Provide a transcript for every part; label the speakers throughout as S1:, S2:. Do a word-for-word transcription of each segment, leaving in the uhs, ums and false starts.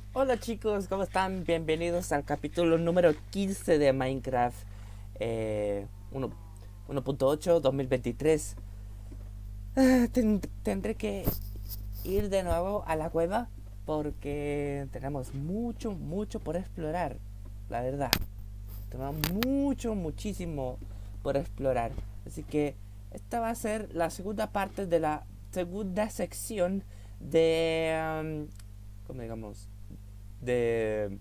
S1: Hola chicos, ¿cómo están? Bienvenidos al capítulo número quince de Minecraft eh, uno- uno punto ocho dos mil veintitrés. Ah, ten- tendré que ir de nuevo a la cueva porque tenemos mucho, mucho por explorar, la verdad. Tenemos mucho, muchísimo por explorar. Así que esta va a ser la segunda parte de la segunda sección de... um, ¿cómo digamos? De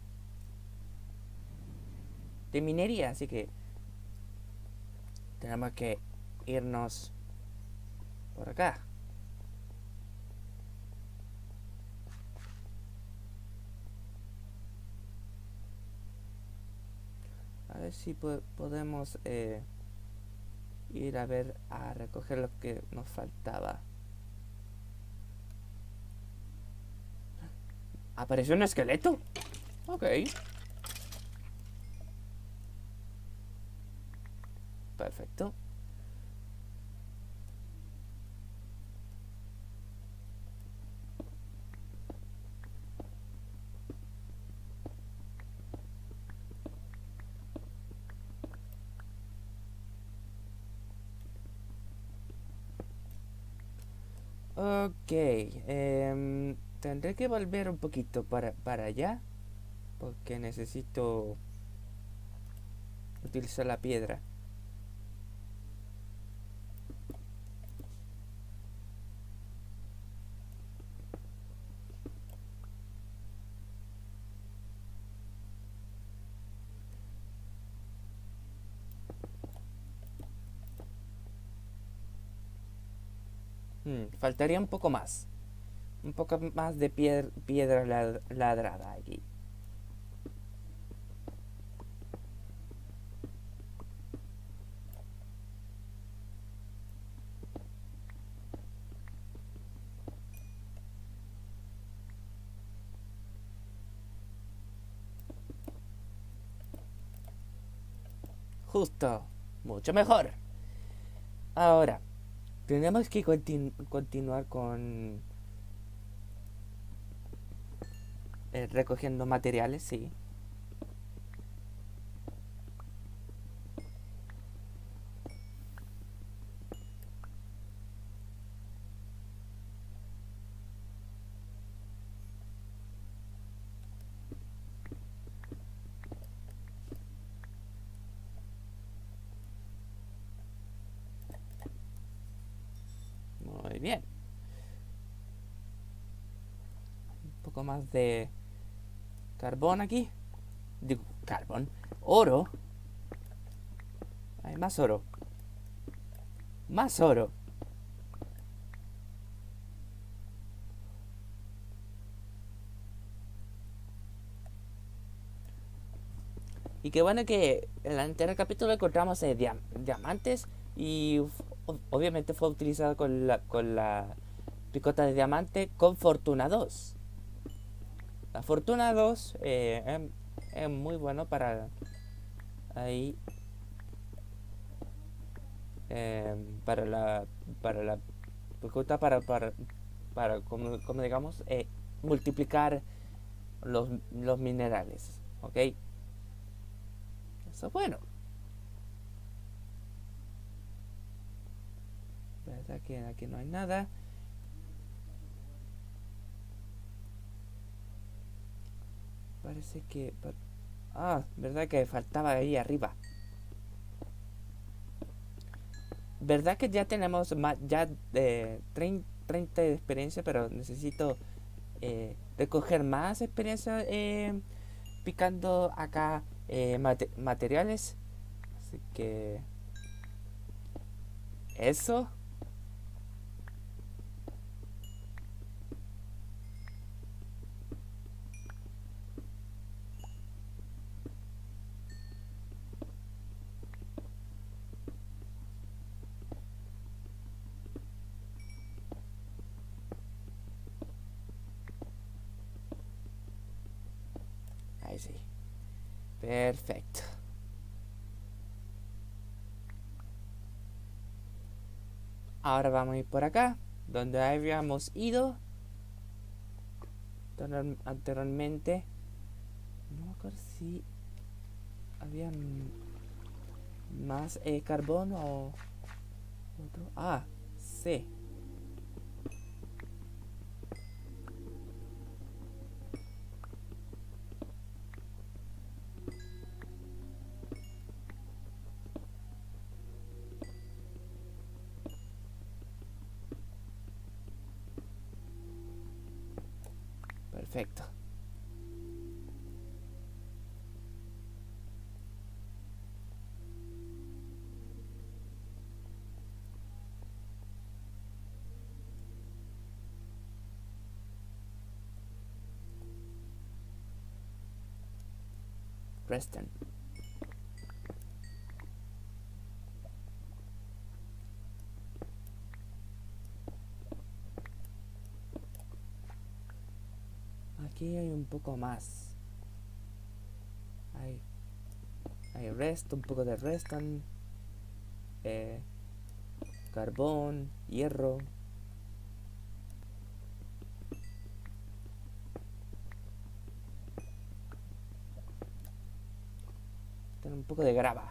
S1: de minería, así que tenemos que irnos por acá. A ver si po podemos eh, ir a ver a recoger lo que nos faltaba. ¿Apareció un esqueleto? Ok, perfecto. Ok, em, tendré que volver un poquito para, para allá porque necesito utilizar la piedra. Hmm, faltaría un poco más. Un poco más de piedra, piedra ladrada aquí. Justo, mucho mejor. Ahora, tenemos que continu continuar con eh, recogiendo materiales, sí. Muy bien. Un poco más de carbón aquí. Digo, carbón. Oro. Hay más oro. Más oro. Y qué bueno que en el anterior capítulo encontramos eh, dia diamantes y obviamente fue utilizado con la, con la picota de diamante con Fortuna dos. La Fortuna dos eh, es, es muy bueno para ahí eh, para la para la picota para para para como, como digamos eh, multiplicar los, los minerales, ¿ok? Eso es bueno. ¿Verdad que aquí no hay nada? Parece que... Ah, ¿verdad que faltaba ahí arriba? ¿Verdad que ya tenemos más, ya de treinta de experiencia, pero necesito eh, recoger más experiencia eh, picando acá eh, mate materiales? Así que... Eso. Ahí sí. Perfecto. Ahora vamos a ir por acá, donde habíamos ido. anteriormente. No me acuerdo si había más eh, carbón o otro. Ah, sí. Perfecto. Preston. Aquí hay un poco más. Hay, hay resto, un poco de restan. Eh, carbón, hierro. Tiene un poco de grava.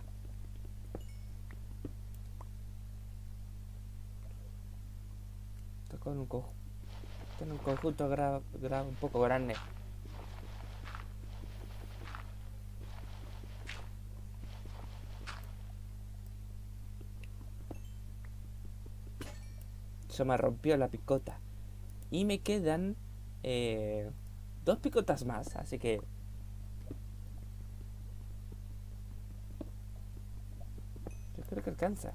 S1: Está con un conjunto. Tiene un conjunto grava, grava un poco grande. Se me rompió la picota. Y me quedan eh, dos picotas más. Así que yo creo que alcanza.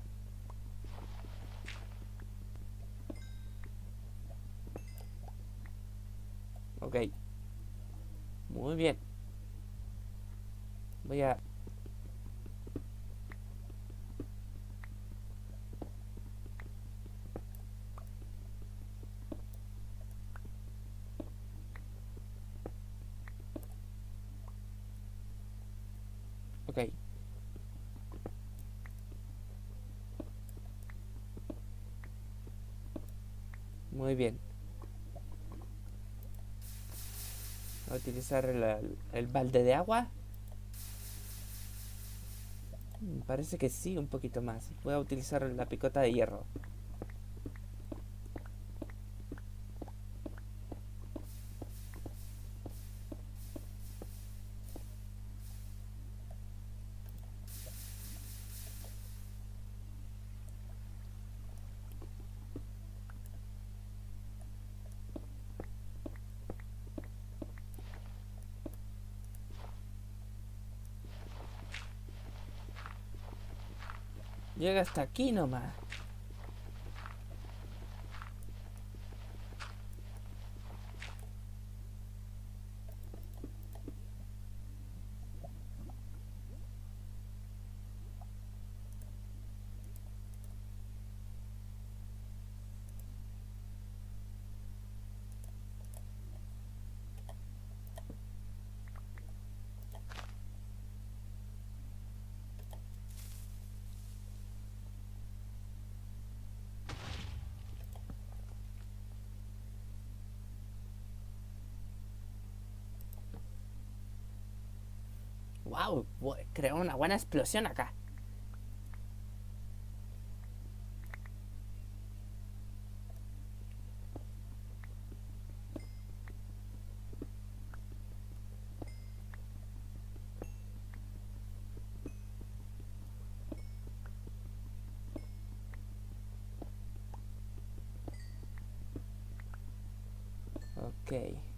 S1: Ok. Muy bien. Voy a... Ok. Muy bien. Voy a utilizar el, el balde de agua. Parece que sí, un poquito más. Voy a utilizar la picota de hierro. Llega hasta aquí nomás. Wow, creó una buena explosión acá. Ok.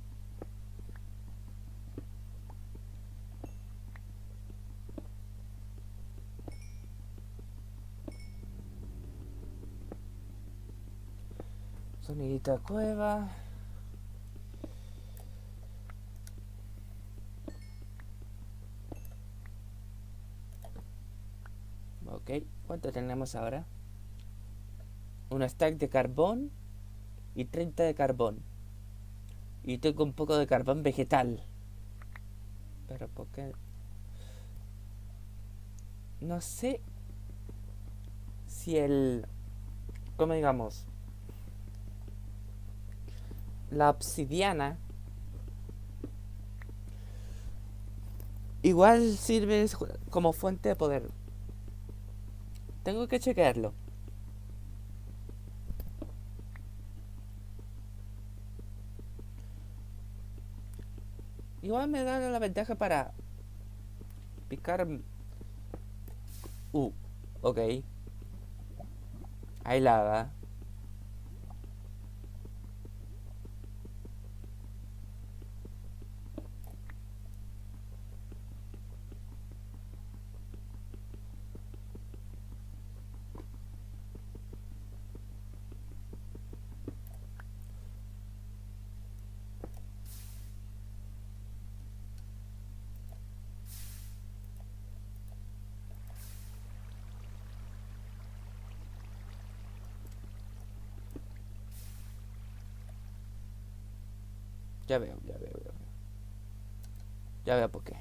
S1: Sonidito de cueva. Ok, ¿cuánto tenemos ahora? Un stack de carbón y treinta de carbón. Y tengo un poco de carbón vegetal. Pero ¿por qué? No sé si el... ¿Cómo digamos? La obsidiana igual sirve como fuente de poder. Tengo que chequearlo. Igual me da la ventaja para picar. Uh, ok. Hay lava. Ya veo, ya veo, ya veo. Ya veo por qué.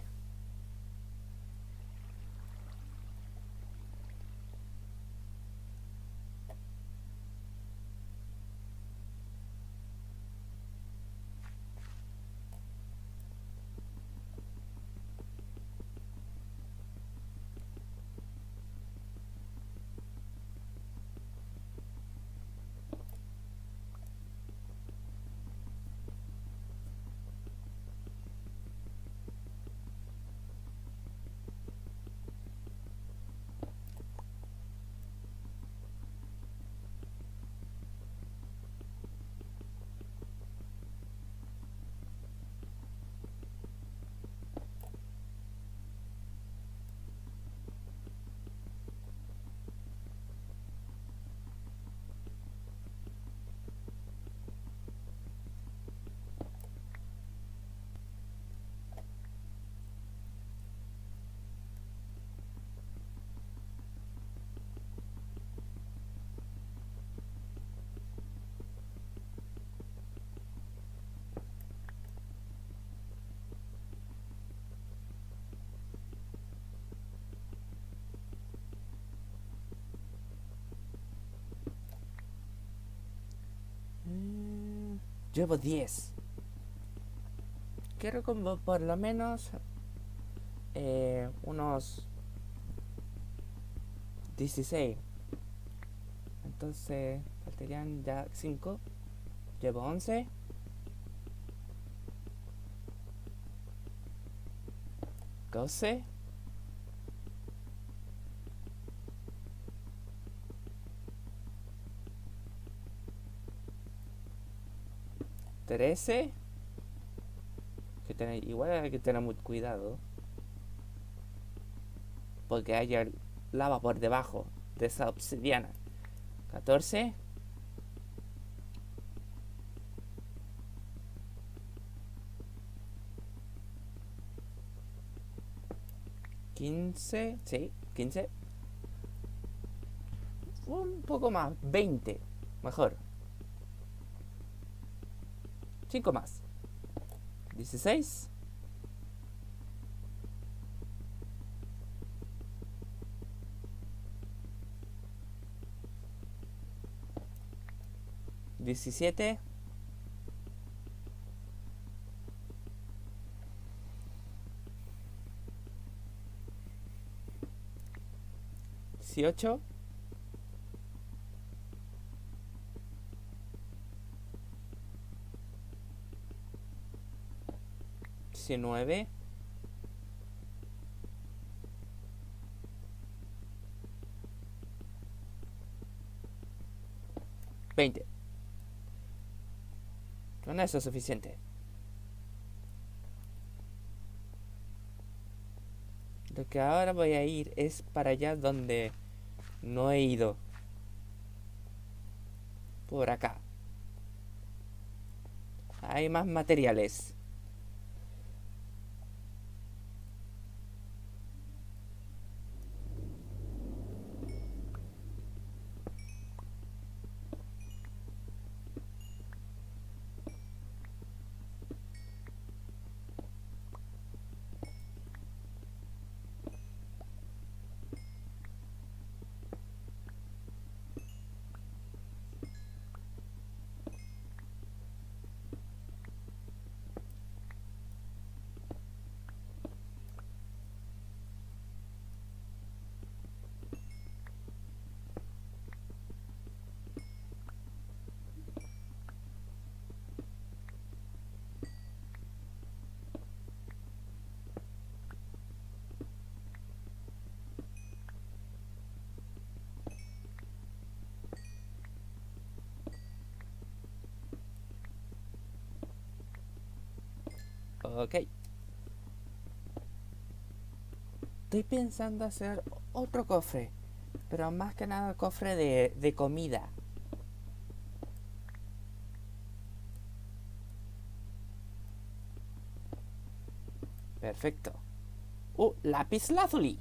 S1: Mm, Llevo diez. Quiero como por lo menos eh, unos dieciséis. Entonces faltarían ya cinco. Llevo once. doce. trece. Que tener, igual hay que tener mucho cuidado. Porque haya lava por debajo de esa obsidiana. catorce. quince. Sí, quince. Un poco más. veinte. Mejor. cinco más. dieciséis. diecisiete. dieciocho. diecinueve. veinte. Con eso es suficiente. Lo que ahora voy a ir es para allá donde no he ido. Por acá. Hay más materiales. Ok. Estoy pensando hacer otro cofre, pero más que nada cofre de, de comida. Perfecto. ¡Uh! ¡Lápiz lazuli!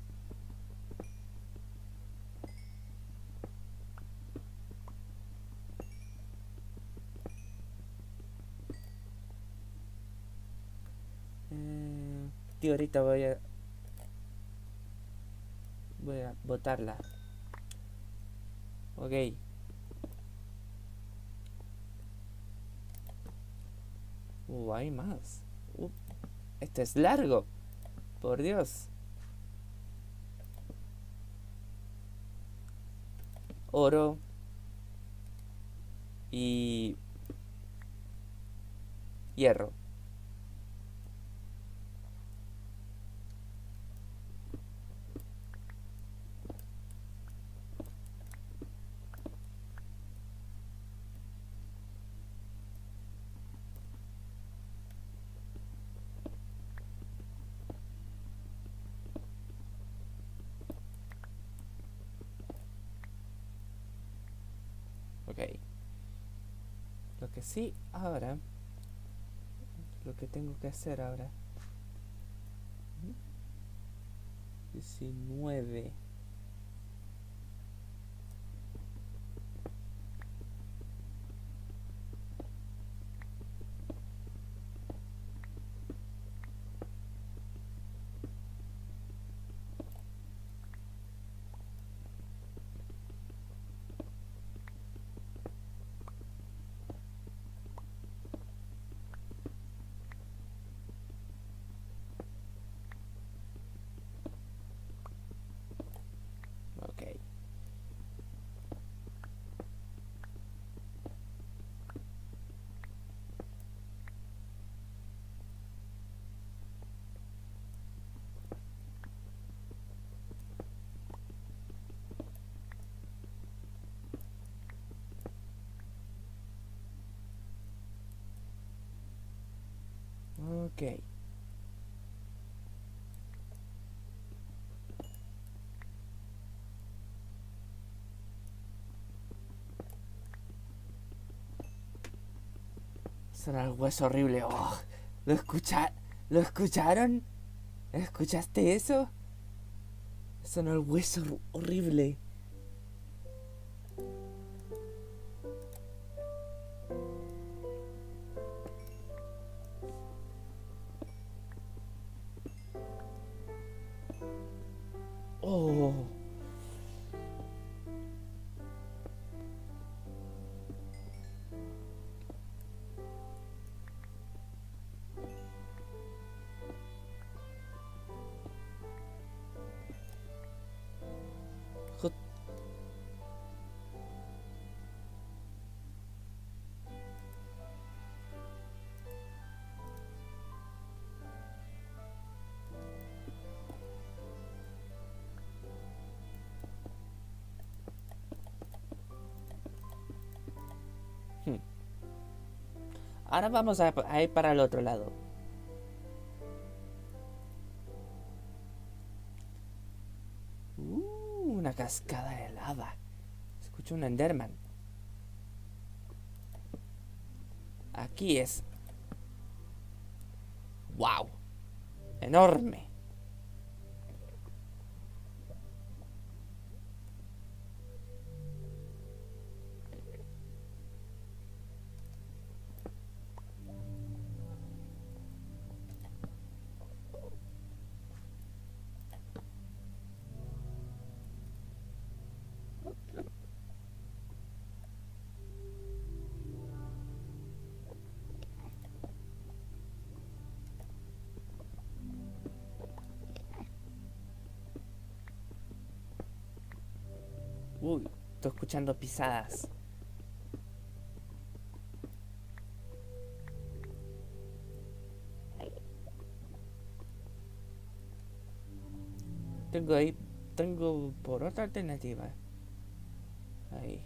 S1: Eh, tío, ahorita voy a... Voy a botarla. Ok. Uh, hay más. Uh, este es largo. Por Dios. Oro. Y... hierro. Ok. Lo que sí ahora... Lo que tengo que hacer ahora... diecinueve. Ok. Ok. Suena el hueso horrible. Oh, ¿lo escucha ¿Lo escucharon? ¿Escuchaste eso? Sonó el hueso horrible. Oh. Hmm. Ahora vamos a, a ir para el otro lado. Uh, una cascada de lava. Escucho un Enderman. Aquí es. ¡Wow! Enorme. Uy, estoy escuchando pisadas. Tengo ahí. Tengo por otra alternativa. Ahí.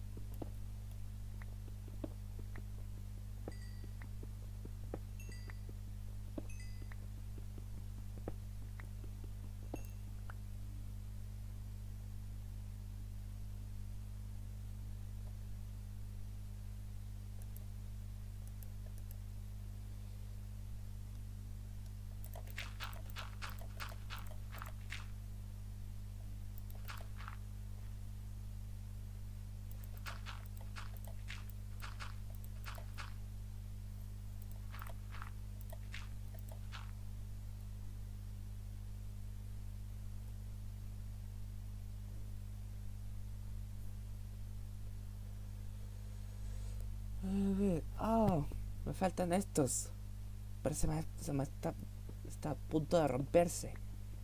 S1: Eh, oh, me faltan estos. Pero se me, se me está, está a punto de romperse.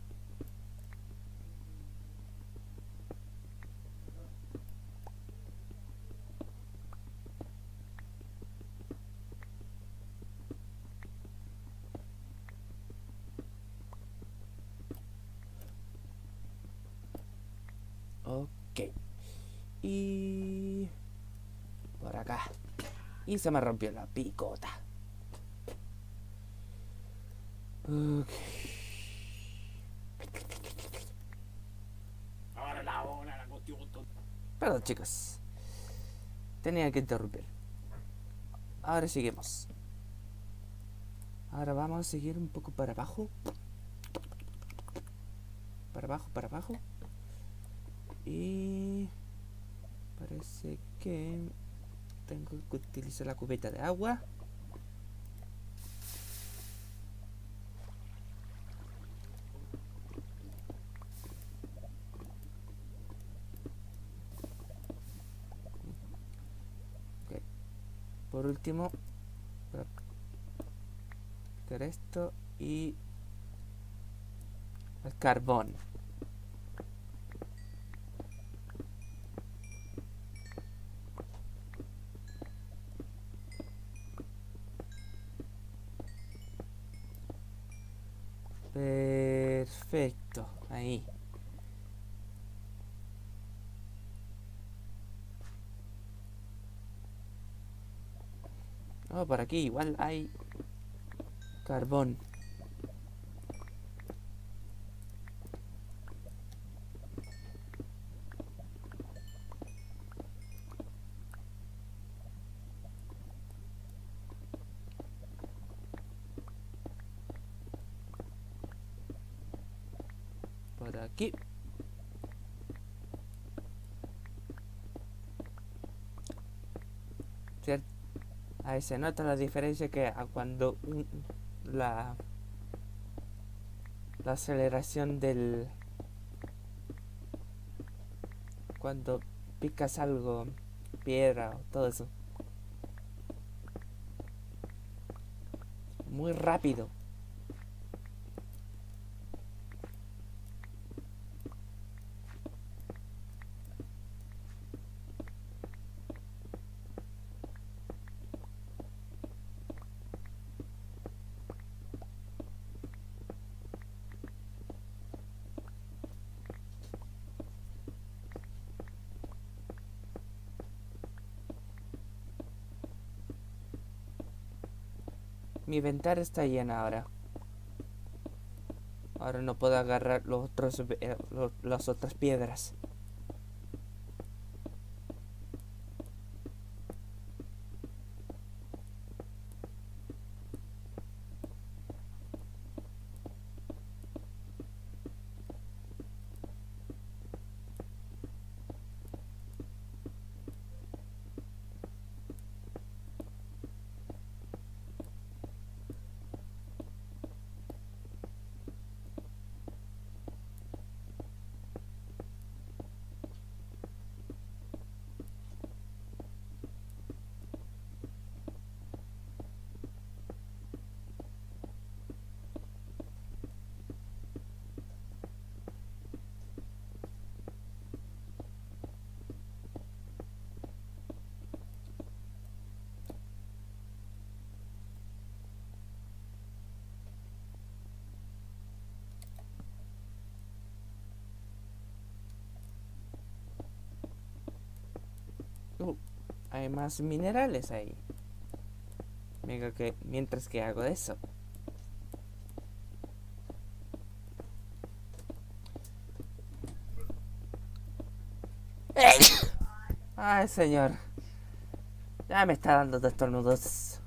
S1: Ok. Y... por acá. Y se me rompió la picota. Ok.
S2: Ahora la hora, la cuestión.
S1: Perdón, chicos. Tenía que interrumpir. Ahora seguimos. Ahora vamos a seguir un poco para abajo. Para abajo, para abajo. Y... parece que... tengo que utilizar la cubeta de agua. Okay. Por último, voy a aplicar esto y el carbón. Perfecto, ahí. Oh, por aquí igual hay carbón. Por aquí. ¿Cierto? Ahí se nota la diferencia que a cuando un- la, la aceleración del... cuando picas algo, piedra o todo eso. Muy rápido. Mi ventana está llena ahora. Ahora no puedo agarrar los otros, eh, los- las otras piedras. Uh, hay más minerales ahí. Venga, que mientras que hago eso. Ay, señor. Ya me está dando de estornudos.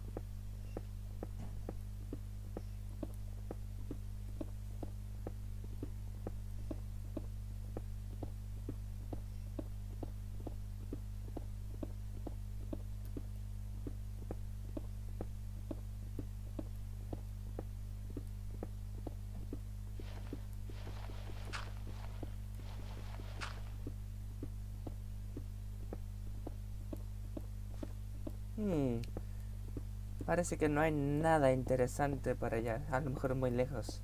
S1: Hmm. Parece que no hay nada interesante por allá. A lo mejor muy lejos.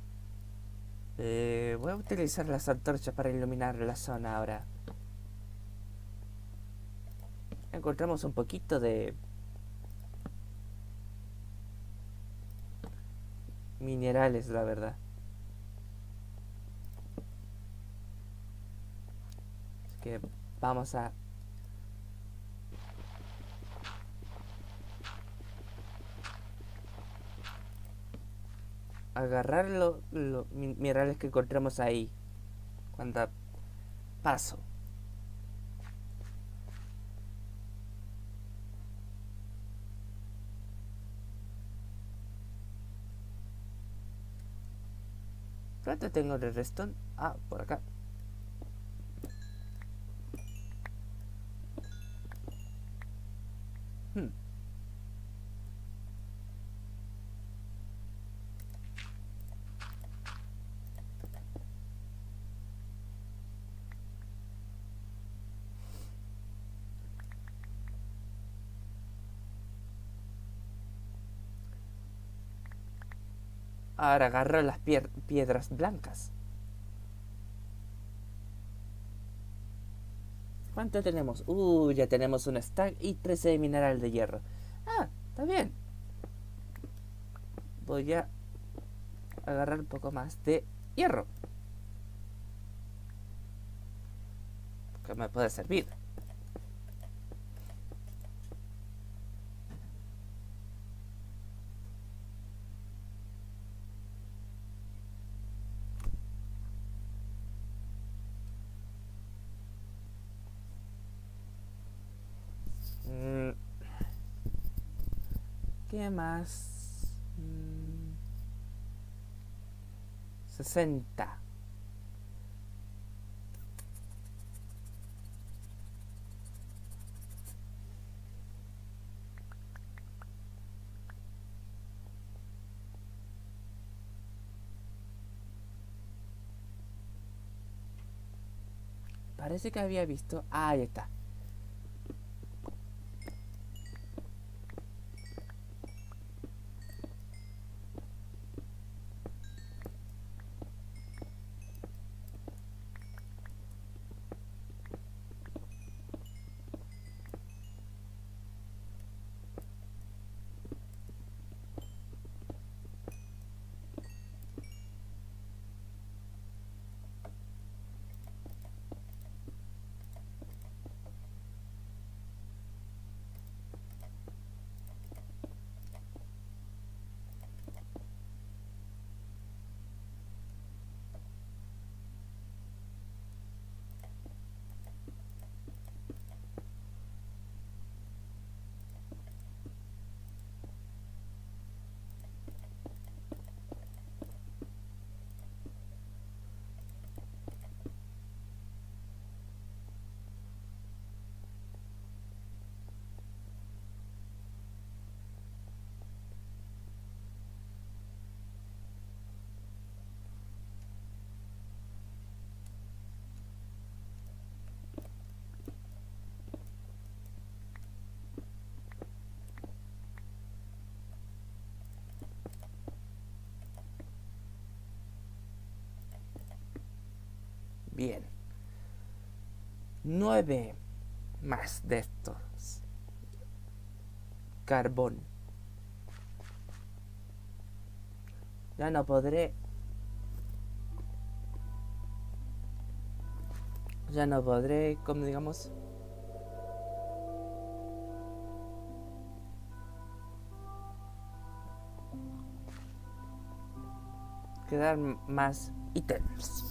S1: Eh, voy a utilizar las antorchas para iluminar la zona ahora. Encontramos un poquito de minerales, la verdad. Así que vamos a agarrar los lo, minerales que encontramos ahí cuando paso. ¿Dónde tengo el resto? Ah, por acá. Hmm. Ahora agarro las pier piedras blancas. ¿Cuánto tenemos? Uh, ya tenemos un stack y trece de mineral de hierro. Ah, está bien. Voy a agarrar un poco más de hierro, que me puede servir. Mm, ¿Qué más? Mm, sesenta. Parece que había visto. Ah, ahí está. Bien. Nueve más de estos. Carbón. Ya no podré. Ya no podré, como digamos. Crear más ítems.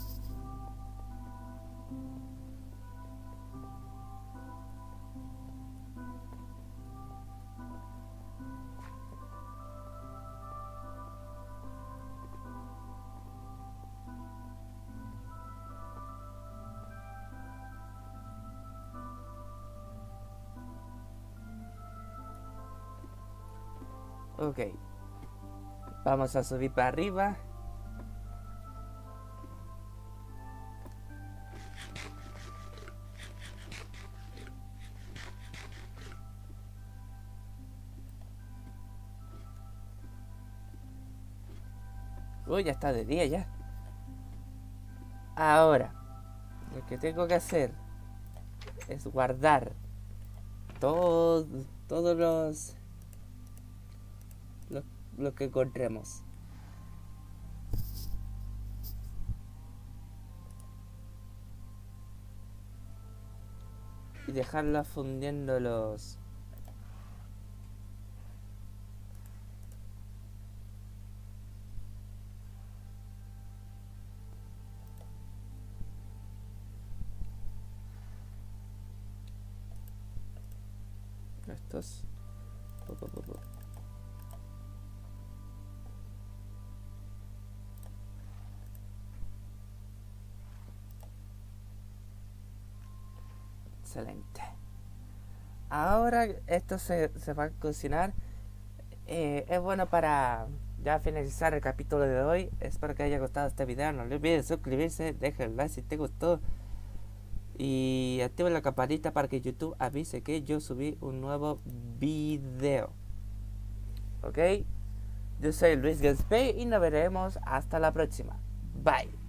S1: Ok. Vamos a subir para arriba. Uy, ya está de día ya. Ahora, lo que tengo que hacer es guardar todo, todos los lo, lo que encontremos. Y dejarla fundiendo los estos. Po, po, po, po. Excelente. Ahora esto se, se va a cocinar. Eh, es bueno para ya finalizar el capítulo de hoy. Espero que haya gustado este video. No olviden suscribirse, dejen like si te gustó. Y activen la campanita para que YouTube avise que yo subí un nuevo video. Ok. Yo soy Luis Gaspé y nos veremos hasta la próxima. Bye.